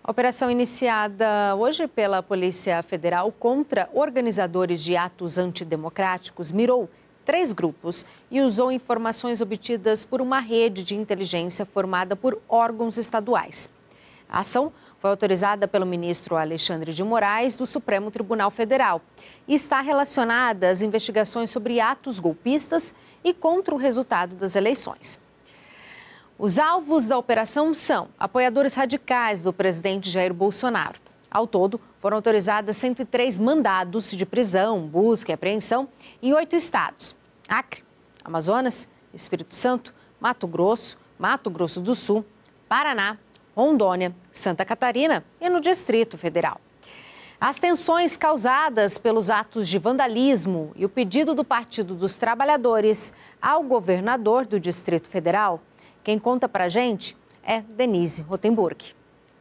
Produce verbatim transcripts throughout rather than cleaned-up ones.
A operação iniciada hoje pela Polícia Federal contra organizadores de atos antidemocráticos mirou três grupos e usou informações obtidas por uma rede de inteligência formada por órgãos estaduais. A ação foi autorizada pelo ministro Alexandre de Moraes, do Supremo Tribunal Federal, e está relacionada às investigações sobre atos golpistas e contra o resultado das eleições. Os alvos da operação são apoiadores radicais do presidente Jair Bolsonaro. Ao todo, foram autorizadas cento e três mandados de prisão, busca e apreensão em oito estados: Acre, Amazonas, Espírito Santo, Mato Grosso, Mato Grosso do Sul, Paraná, Rondônia, Santa Catarina e no Distrito Federal. As tensões causadas pelos atos de vandalismo e o pedido do Partido dos Trabalhadores ao governador do Distrito Federal. Quem conta pra gente é Denise Rotenburg.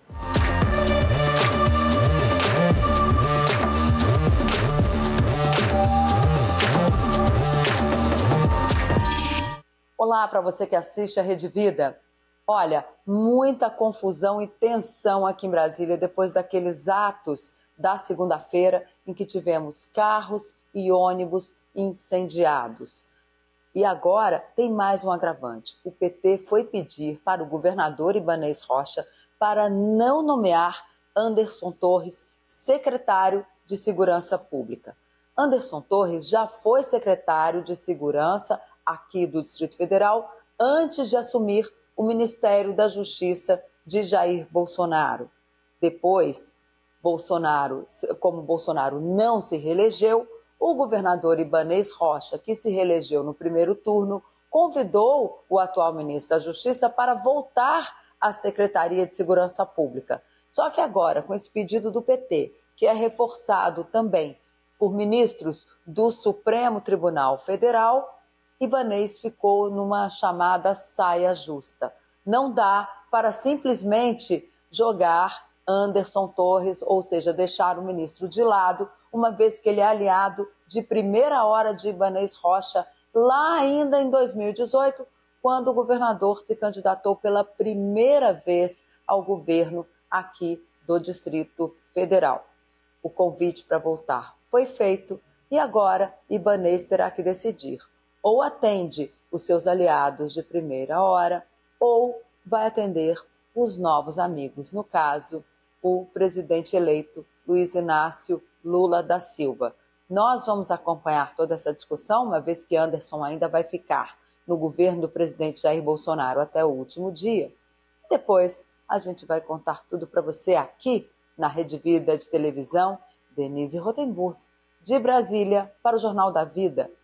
Olá para você que assiste a Rede Vida. Olha, muita confusão e tensão aqui em Brasília depois daqueles atos da segunda-feira em que tivemos carros e ônibus incendiados. E agora tem mais um agravante. O P T foi pedir para o governador Ibanez Rocha para não nomear Anderson Torres secretário de Segurança Pública. Anderson Torres já foi secretário de Segurança aqui do Distrito Federal antes de assumir o Ministério da Justiça de Jair Bolsonaro. Depois, Bolsonaro, como Bolsonaro não se reelegeu, o governador Ibanez Rocha, que se reelegeu no primeiro turno, convidou o atual ministro da Justiça para voltar à Secretaria de Segurança Pública. Só que agora, com esse pedido do P T, que é reforçado também por ministros do Supremo Tribunal Federal, Ibanez ficou numa chamada saia justa. Não dá para simplesmente jogar Anderson Torres, ou seja, deixar o ministro de lado, uma vez que ele é aliado de primeira hora de Ibanez Rocha, lá ainda em dois mil e dezoito, quando o governador se candidatou pela primeira vez ao governo aqui do Distrito Federal. O convite para voltar foi feito e agora Ibanez terá que decidir. Ou atende os seus aliados de primeira hora, ou vai atender os novos amigos, no caso, o presidente eleito Luiz Inácio Lula da Silva. Nós vamos acompanhar toda essa discussão, uma vez que Anderson ainda vai ficar no governo do presidente Jair Bolsonaro até o último dia. Depois a gente vai contar tudo para você aqui na Rede Vida de televisão. Denise Rotenburg, de Brasília, para o Jornal da Vida.